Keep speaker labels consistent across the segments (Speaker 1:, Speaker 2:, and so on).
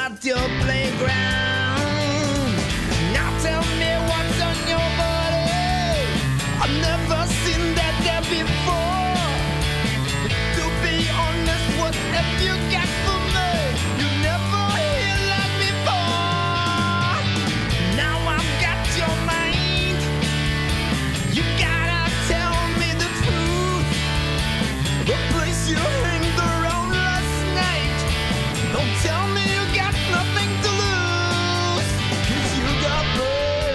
Speaker 1: at your playground. Now tell me what's on your body. I've never seen that there before. To be honest, what have you got for me? You never hear like before. Now I've got your mind. You gotta tell me the truth. The place you hanged around last night. Don't tell me you got nothing to lose, 'cause you got me.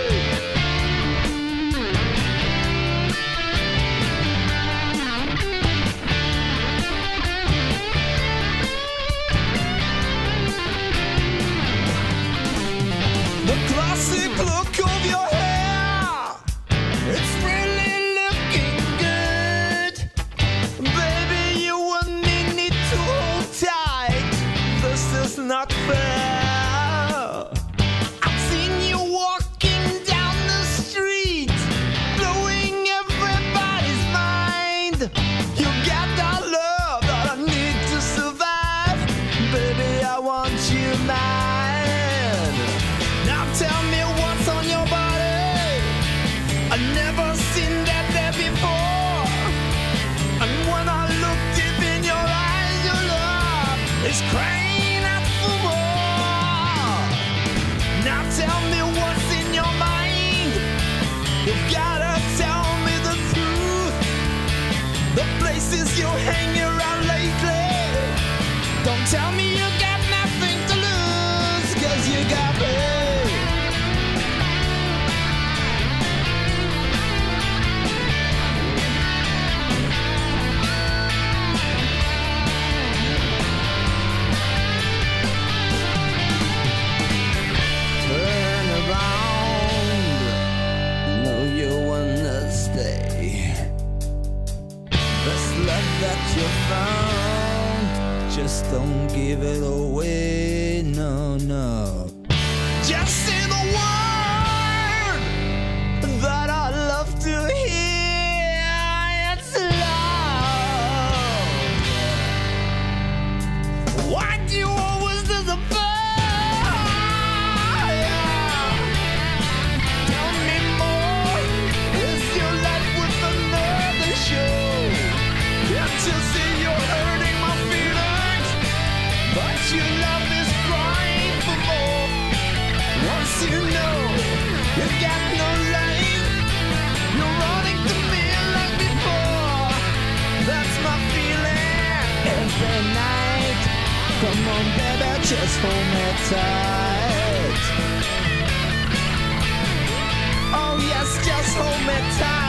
Speaker 1: The classic look of your hair, it's really looking good. Baby, you and me need to hold tight. This is not fair. I've seen you walking down the street, blowing everybody's mind. You got that love that I need to survive. Baby, I want you mine. Now tell me what's on your body. I've never seen that there before. And when I look deep in your eyes, your love is crying out for more. Now tell me what's in your mind. You've gotta tell me the truth. The places you hang around lately. Don't tell me you got nothing to lose, 'cause you got me. Turn around, know you wanna stay. This love that you found, just don't give it away, no, no. Just say the word that I love to hear. It's love. Why do you always disappoint? Tell me more. Is your life with another show? Can't you see you're hurting my feelings? But your love is crying for more. Once you know you got no life, you're running to me like before. That's my feeling every night. Come on, baby, just hold me tight. Oh yes, just hold me tight.